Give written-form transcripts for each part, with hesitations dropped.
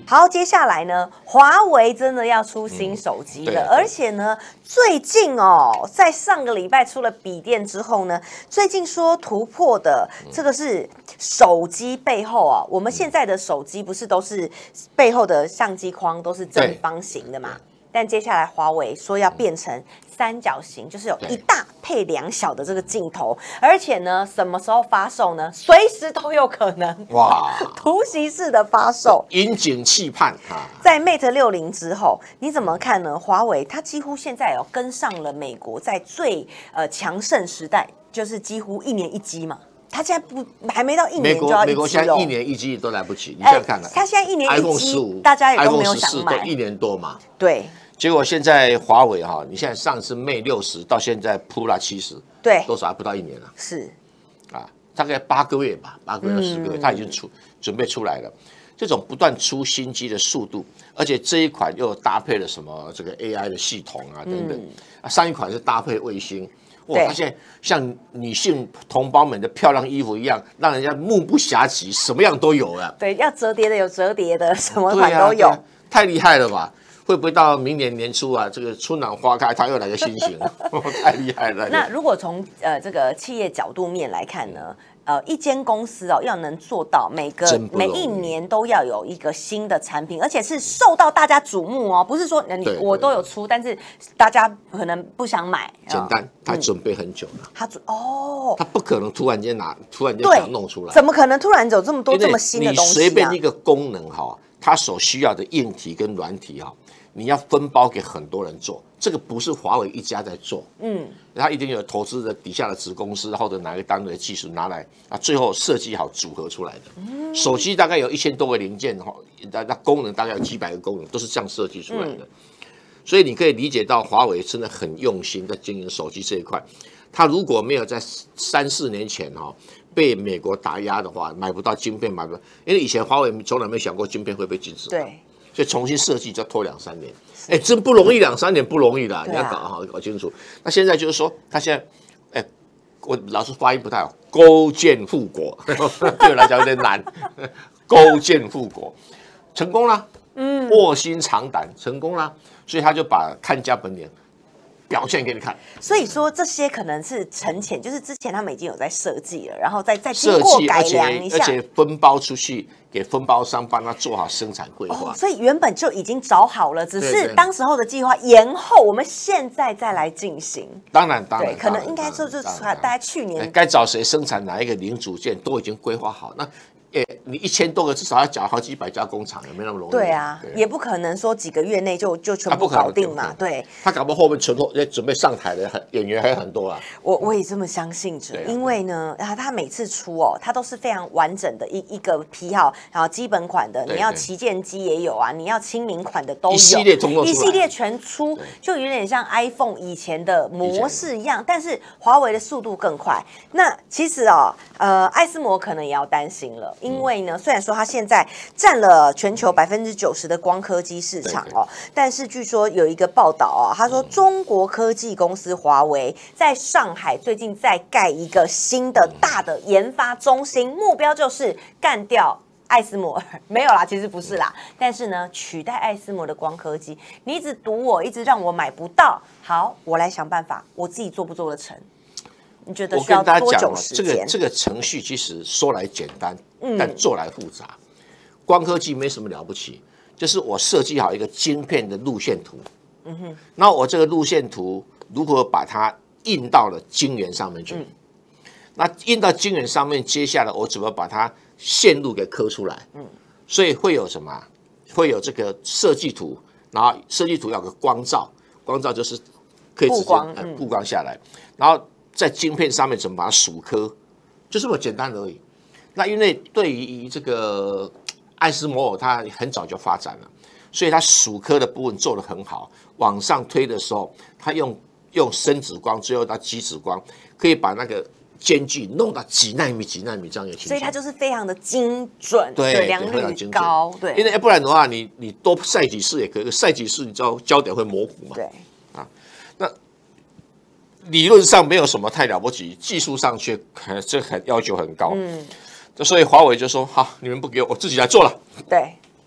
好，接下来呢，华为真的要出新手机了，而且呢，最近哦，在上个礼拜出了笔电之后呢，最近说突破的这个是手机背后啊，我们现在的手机不是都是背后的相机框都是正方形的嘛？但接下来华为说要变成三角形，就是有一大配两小的这个镜头，而且呢，什么时候发售呢？随时都有可能。哇，突袭式的发售， 引颈期盼啊！ 在 Mate 60之后，你怎么看呢？华为它几乎现在有跟上了美国在最强盛时代，就是几乎1年1机嘛。他现在还没到1年就要1机美国现在1年1机都来不及，你想看看， 他现在1年1机 ，iPhone 15， 大家也都没有想买， iPhone 14都1年多嘛。 对。 结果现在华为哈，你现在上次 Mate 60到现在 Pro 70， 对， 多少还不到1年了。 是啊，大概8个月吧，8个月到10个月，它已经准备出来了。这种不断出新机的速度，而且这一款又搭配了什么这个 AI 的系统啊等等，上一款是搭配卫星。哇，它现在像女性同胞们的漂亮衣服一样，让人家目不暇接，什么样都有了。 对，要折叠的有折叠的，什么款都有， 太厉害了吧！会不会到明年年初啊，这个春暖花开，它又来个新型？太厉害了。 那如果从这个企业角度面来看呢？一间公司哦，要能做到每一年都要有一个新的产品，而且是受到大家瞩目哦，不是说我都有出，但是大家可能不想买。 简单，他准备很久了。他不可能突然间想弄出来。 怎么可能突然有这么多这么新的东西啊？ 你随便一个功能哈，它所需要的硬体跟软体哈，你要分包给很多人做，这个不是华为一家在做，他一定有投资的底下的子公司或者哪个单位的技术拿来啊，最后设计好组合出来的。手机大概有1000多个零件哈，那功能大概有几百个功能，都是这样设计出来的。所以你可以理解到华为真的很用心在经营手机这一块。他如果没有在3、4年前哈被美国打压的话，买不到晶片，买不到，因为以前华为从来没想过晶片会被禁止。 对。 所以重新设计就要拖2、3年，哎，真不容易，2、3年不容易的，你要搞清楚。那现在就是说，他现在，哎，我老是发音不太好，勾践复国，对我来讲有点难，勾践复国成功了，卧薪尝胆成功了，所以他就把看家本领表现给你看。 所以说这些可能是沉潜，就是之前他们已经有在设计了，然后再经过改良一下， 而且分包出去给分包商帮他做好生产规划。 所以原本就已经找好了，只是当时候的计划延后，我们现在再来进行。 当然， 对，可能应该就是大概去年该找谁生产哪一个零组件都已经规划好。那你1000多个，至少要缴好几百家工厂，也没那么容易。 对啊，也不可能说几个月内就全部搞定嘛。对， 他搞不好后面存货准备上台的演员还有很多啊。 我也这么相信着，因为呢，他每次出哦，他都是非常完整的一个批号，然后基本款的，你要旗舰机也有啊，你要亲民款的都有， 一系列通通出来， 一系列全出，就有点像 iPhone 以前的模式一样，但是华为的速度更快。那其实哦，艾斯摩可能也要担心了。因为呢，虽然说它现在占了全球90%的光刻机市场哦，但是据说有一个报道哦，他说中国科技公司华为在上海最近在盖一个新的大的研发中心，目标就是干掉艾斯摩尔。没有啦，其实不是啦，但是呢，取代艾斯摩的光刻机，你一直堵我，一直让我买不到，好，我来想办法，我自己做不做得成？你觉得需要多久时间？ 这个程序其实说来简单，但做来复杂。光刻机没什么了不起，就是我设计好一个晶片的路线图，然后我这个路线图如何把它印到了晶圆上面去？那印到晶圆上面，接下来我怎么把它线路给刻出来？所以会有什么？会有这个设计图，然后设计图要有个光照，光照就是可以直接布光下来，然后在晶片上面怎么把它数刻，就这么简单而已。那因为对于这个艾斯摩尔，它很早就发展了，所以它数刻的部分做得很好。往上推的时候，它用深紫光，最后到极紫光，可以把那个间距弄到几纳米、几纳米这样也清楚。 所以它就是非常的精准， 对， 良率高，对。 因为不然的话，你多晒几次也可以，晒几次你知道焦点会模糊嘛？ 对。 啊，那理论上没有什么太了不起，技术上却要求很高。所以华为就说好，你们不给我，我自己来做了。 对。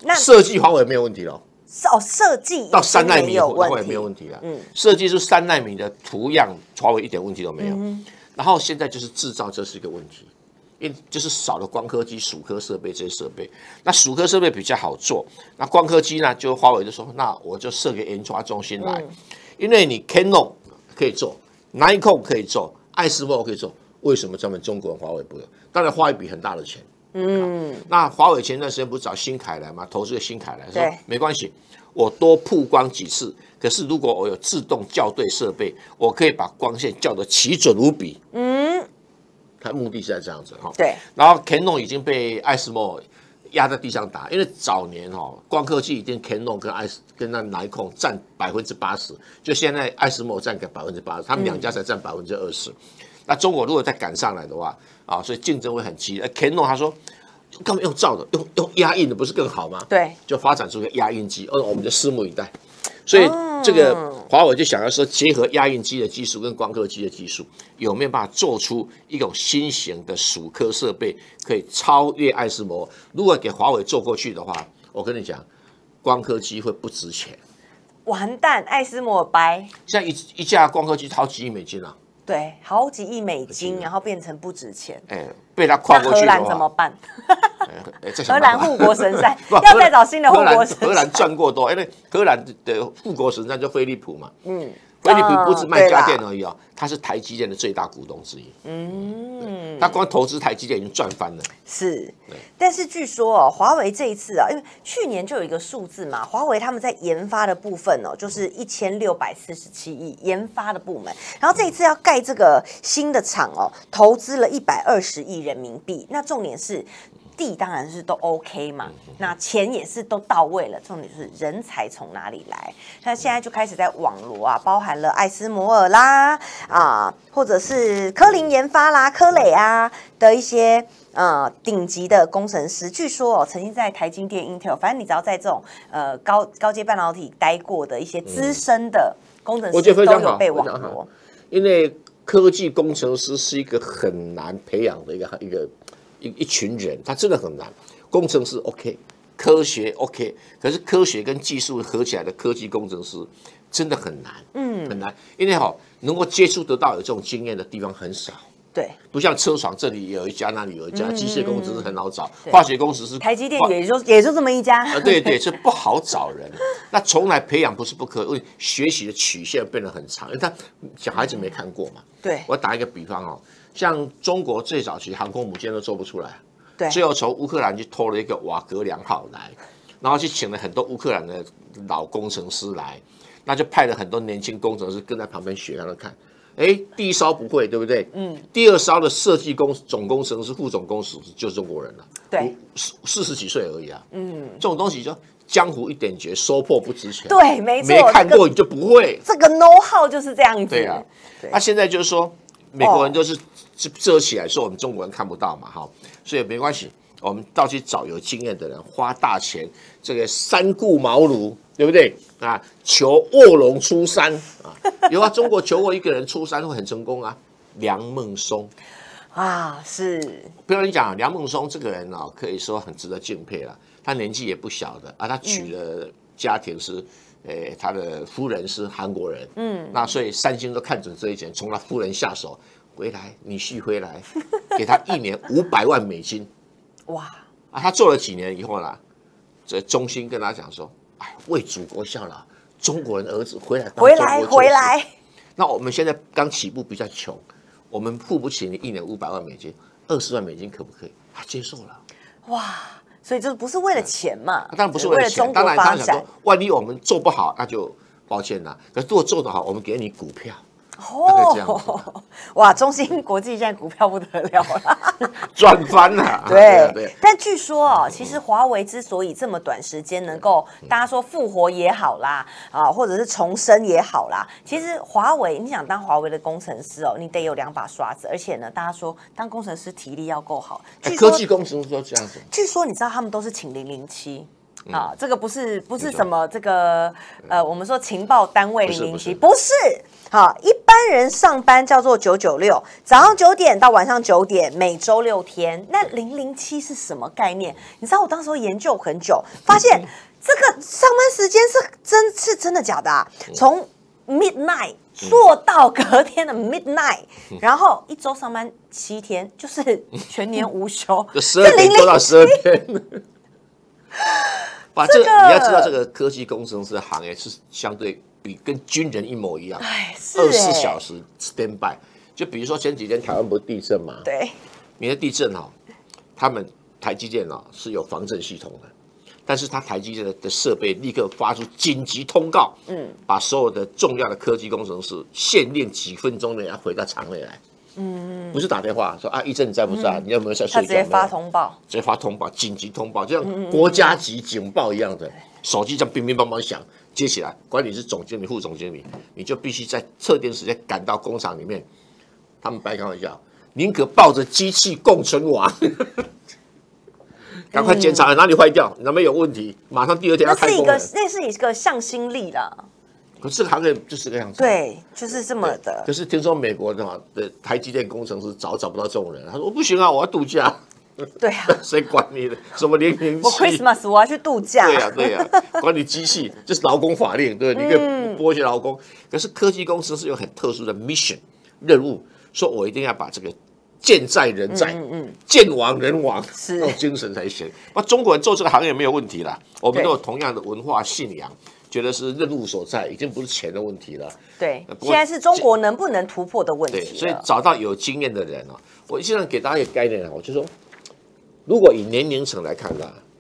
那设计华为没有问题了。 设计到3奈米，华为问题没有问题了。设计是3奈米的图样，华为一点问题都没有。然后现在就是制造，这是一个问题，因为就是少了光刻机、数科设备这些设备。那数科设备比较好做，那光刻机呢，就华为就说，那我就设个研发中心来，因为你 Canon 可以做 ，Nikon 可以做，爱思摩可以做，为什么专门中国人华为不用？当然花一笔很大的钱。那华为前段时间不是找新凯来吗？投资了新凯来，说没关系，我多曝光几次。可是如果我有自动校对设备，我可以把光线校得奇准无比。它目的是在这样子哈。 对。 然后 Canon 已经被爱思摩压在地上打，因为早年光刻机一定 Canon 跟那Nikon占80%，就现在爱思摩占个80%，他们两家才占20%。那中国如果再赶上来的话，所以竞争会很激烈。Canon 他说，干嘛用照的，用压印的不是更好吗？ 对， 就发展出个压印机，我们就拭目以待。所以这个华为就想要说，结合压印机的技术跟光刻机的技术，有没有办法做出一种新型的数科设备，可以超越爱思摩？如果给华为做过去的话，我跟你讲，光刻机会不值钱。 完蛋，爱思摩掰。 现在一架光刻机好几亿美金啊。 对，好几亿美金，然后变成不值钱。 被他跨过去的话， 荷兰怎么办？ 荷兰护国神山要再找新的护国神山。 荷兰赚过多，因为荷兰的护国神山就飞利浦嘛。飞利浦不止卖家电而已它是台积电的最大股东之一。他光投资台积电已经赚翻了。 是，但是据说华为这一次因为去年就有一个数字嘛，华为他们在研发的部分就是1647亿研发的部门，然后这一次要盖这个新的厂投资了120亿人民币。那重点是地当然是都 OK 嘛，那钱也是都到位了，重点是人才从哪里来？那现在就开始在网罗包含了艾斯摩尔啦或者是科林研发啦、科磊的一些顶级的工程师。据说曾经在台积电、Intel， 反正你只要在这种高阶半导体待过的一些资深的工程师，都有被网罗。 因为科技工程师是一个很难培养的一群人，他真的很难。工程师 OK， 科学 OK， 可是科学跟技术合起来的科技工程师真的很难，很难。因为能够接触得到有这种经验的地方很少。 对， 不像车厂这里有一家，那里有一家，机械工程师很好找，化学工程师台积电也就这么一家。 对，是不好找人。那从来培养不是不可，因为学习的曲线变得很长，因为他小孩子没看过嘛。 对， 我打一个比方像中国最早期航空母舰都做不出来， 对， 最后从乌克兰去偷了一个瓦格良号来，然后去请了很多乌克兰的老工程师来，那就派了很多年轻工程师跟在旁边学，让他看。第一艘不会，对不对？第二艘的设计总工程师、副总工程师就是中国人了， 对 ，40几岁而已啊。这种东西就江湖一点绝，说破不值钱。 对，没错， 没看过你就不会。 这个 know how 就是这样子。 对啊，那现在就是说，美国人都是遮起来，说我们中国人看不到嘛，所以没关系，我们到去找有经验的人，花大钱，这个三顾茅庐，对不对？求卧龙出山有中国求过一个人出山会很成功梁孟松是。 不要你讲梁孟松这个人可以说很值得敬佩了。他年纪也不小的他娶了家庭是，他的夫人是韩国人，那所以三星都看准这一点，从他夫人下手回来，女婿回来，给他1年500万美金， 哇！ 他做了几年以后呢，这中兴跟他讲说。为祖国效劳，中国人儿子回来。那我们现在刚起步比较穷，我们付不起你1年500万美金，20万美金可不可以？他接受了。 哇！所以这不是为了钱嘛？ 当然不是为了钱，当然他想说，万一我们做不好，那就抱歉啦。可是如果做得好，我们给你股票。 哇！中芯国际现在股票不得了了， 赚翻了。 对，但据说其实华为之所以这么短时间能够大家说复活也好啦，或者是重生也好啦，其实华为你想当华为的工程师你得有2把刷子，而且呢，大家说当工程师体力要够好。 科技工程师都这样子。 据说你知道他们都是请007。这个不是什么这个我们说情报单位007，不是， 好，一般人上班叫做996，早上9点到晚上9点，每周6天。那007是什么概念？你知道我当时候研究很久，发现这个上班时间是真的假的啊？从 midnight 做到隔天的 midnight，然后一周上班7天，就是全年无休， 就12点做到12天。把这个你要知道，这个科技工程师的行业是相对比跟军人一模一样，24小时 stand by。就比如说前几天台湾不是地震嘛？ 对， 你的地震他们台积电是有防震系统的，但是它台积电的设备立刻发出紧急通告，把所有的重要的科技工程师限令几分钟内要回到厂内来。不是打电话说啊，一正你在不在？你有没有在睡觉？ 他直接发通报， 紧急通报，就像国家级警报一样的，手机这样乒乒乓乓响，接起来，管你是总经理、副总经理，你就必须在特定时间赶到工厂里面。他们白开玩笑，宁可抱着机器共存亡。赶快检查哪里坏掉，哪边有问题，马上第二天要开工了。 那是一个向心力啦。 可是这个行业就是这个样子， 对，就是这么的。 可是听说美国的台积电工程师找不到这种人，他说我不行啊，我要度假。 对啊， 谁管你的？什么007？ 我 Christmas 我要去度假。 对呀，管你机器，这是劳工法令，对，你可以剥削劳工。可是科技公司是有很特殊的 mission 任务，说我一定要把这个剑在人在，剑亡人亡，那种精神才行。那中国人做这个行业没有问题啦，我们都有同样的文化信仰。觉得是任务所在，已经不是钱的问题了。 对，现在是中国能不能突破的问题了。 对，所以找到有经验的人我现在给大家一个概念我就说，如果以年龄层来看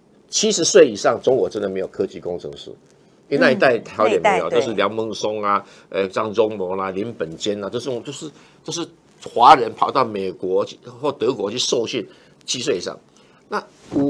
70岁以上，中国真的没有科技工程师，因为那一代好点没有，都是梁孟松张忠谋林本坚都是华人跑到美国或德国去受训，7岁以上。那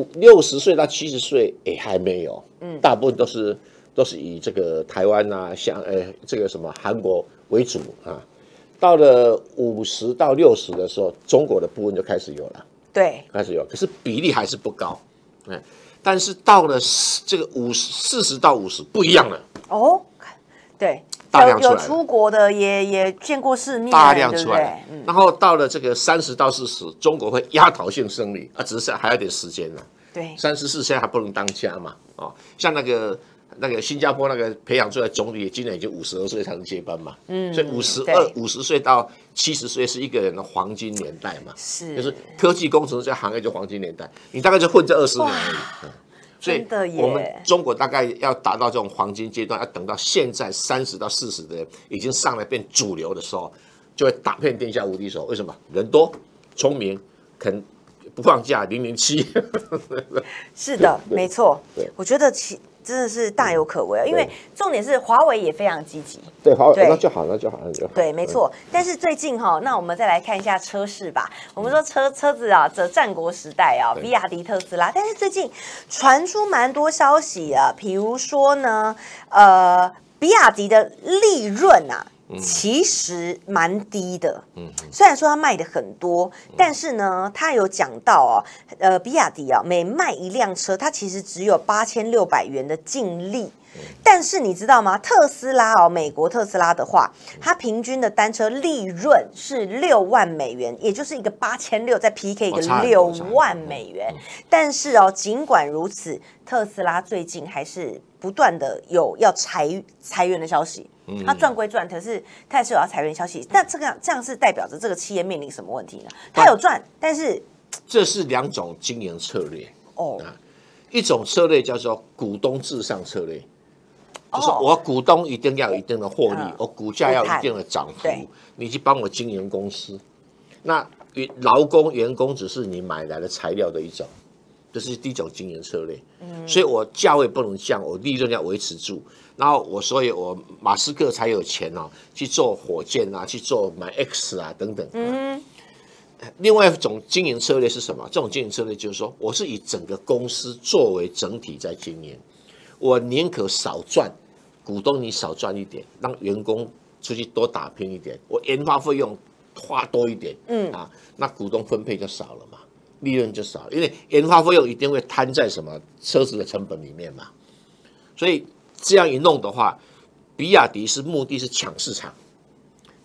60岁到70岁，还没有，大部分都是以这个台湾像这个什么韩国为主到了50到60的时候，中国的部分就开始有了， 对， 开始有，可是比例还是不高，但是到了这个40到50不一样了对， 大量出来了， 有出国的也见过世面， 大量出来，然后到了这个30到40，中国会压倒性胜利只是还有点时间对 ，34现在还不能当家嘛，像那个新加坡那个培养出来总理，今年已经52岁才能接班嘛，所以50岁到70岁是一个人的黄金年代嘛，就是科技工程这行业就黄金年代，你大概就混这20年而已。所以我们中国大概要达到这种黄金阶段，要等到现在30到40的人已经上来变主流的时候，就会打遍天下无敌手。为什么？人多、聪明、肯不放假007。 是的，没错。我觉得真的是大有可为，因为重点是华为也非常积极。 对，华为那就好。 对，没错。但是最近那我们再来看一下车市吧。我们说车子这战国时代比亚迪、特斯拉，但是最近传出蛮多消息比如说呢，比亚迪的利润其实蛮低的，虽然说它卖的很多，但是呢，它有讲到比亚迪每卖一辆车，它其实只有8600元的净利。但是你知道吗？特斯拉美国特斯拉的话，它平均的单车利润是6万美元，也就是一个8600再 PK 一个6万美元。但是尽管如此，特斯拉最近还是不断的有要裁员的消息。它赚归赚，可是它也是有要裁员消息。那这样是代表着这个企业面临什么问题呢？它有赚，但是这是2种经营策略一种策略叫做股东至上策略。就是我股东一定要有一定的获利，我股价要有一定的涨幅，你去帮我经营公司。那劳工员工只是你买来的材料的一种，这是第一种经营策略。所以我价位不能降，我利润要维持住。然后所以我马斯克才有钱去做火箭去做买 X 等等。另外一种经营策略是什么？这种经营策略就是说，我是以整个公司作为整体在经营。我宁可少赚，股东你少赚一点，让员工出去多打拼一点，我研发费用花多一点，那股东分配就少了嘛，利润就少了，因为研发费用一定会摊在什么车子的成本里面嘛，所以这样一弄的话，比亚迪目的是抢市场，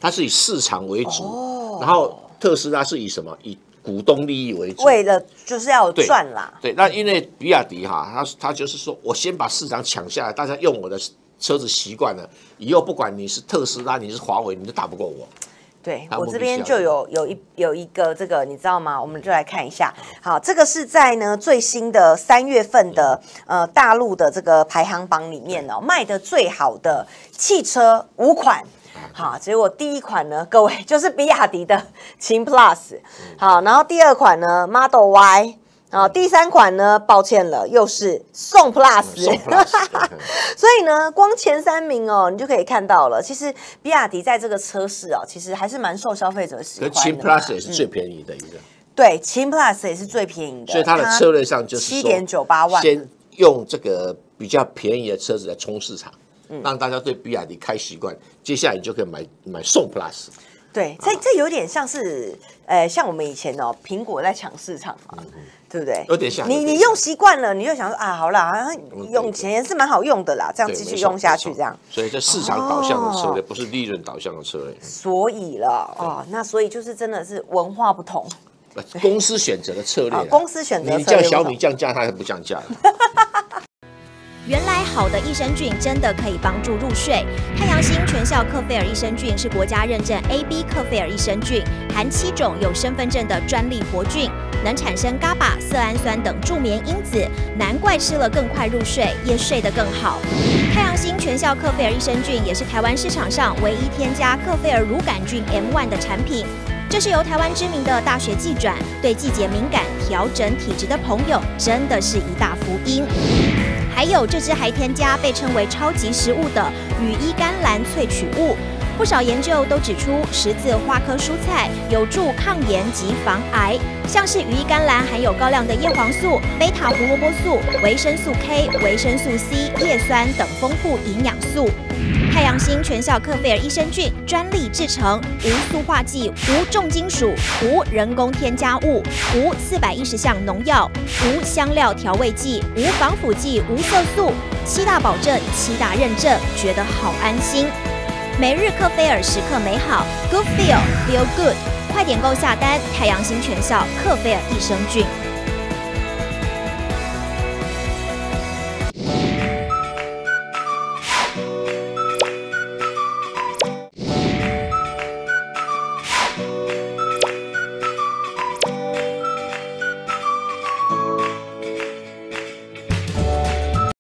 它是以市场为主，然后特斯拉是以什么？以股东利益为主， 为了就是要有赚啦。 对，那因为比亚迪哈，它就是说我先把市场抢下来，大家用我的车子习惯了，以后不管你是特斯拉，你是华为，你都打不过我。 对，我这边就有一个这个，你知道吗？我们就来看一下。好，这个是在呢最新的3月份的大陆的这个排行榜里面哦，卖的最好的汽车5款。好，结果第一款呢，各位就是比亚迪的秦 Plus。好，然后第二款呢 Model Y。好，第3款呢，抱歉了，又是宋 Plus， 所以呢，光前3名哦，你就可以看到了，其实比亚迪在这个车市哦，其实还是蛮受消费者喜欢的。 秦 Plus 也是最便宜的一个， 对，秦 Plus 也是最便宜的， 所以它的策略上就是 7.98万， 先用这个比较便宜的车子来冲市场，让大家对比亚迪开习惯，接下来你就可以买宋 Plus。 对，这有点像是，像我们以前哦，苹果在抢市场嘛，对不对？ 有点像。 你用习惯了，你就想说啊，好啦，好像用以前是蛮好用的啦，这样继续用下去，这样。 所以这市场导向的策略，不是利润导向的策略。 所以了哦，那所以就是真的是文化不同， 公司选择的策略。 公司选择你叫小米降价，它还不降价。 原来好的益生菌真的可以帮助入睡。太阳星全效克菲尔益生菌是国家认证 AB 克菲尔益生菌，含7种有身份证的专利活菌，能产生伽巴、色氨酸等助眠因子，难怪吃了更快入睡，也睡得更好。太阳星全效克菲尔益生菌也是台湾市场上唯一添加克菲尔乳杆菌 M1 的产品。这是由台湾知名的大学季转，对季节敏感、调整体质的朋友真的是一大福音。还有这支还添加被称为超级食物的羽衣甘蓝萃取物，不少研究都指出十字花科蔬菜有助抗炎及防癌，像是羽衣甘蓝含有高量的叶黄素、贝塔胡萝卜素、维生素 K、维生素 C、叶酸等丰富营养素。太阳星全效克菲尔益生菌专利制成，无塑化剂、无重金属、无人工添加物、无410项农药、无香料调味剂、无防腐剂、无色素，7大保证、7大认证，觉得好安心。每日克菲尔时刻美好 ，Good Feel Feel Good， 快点购下单！太阳星全效克菲尔益生菌。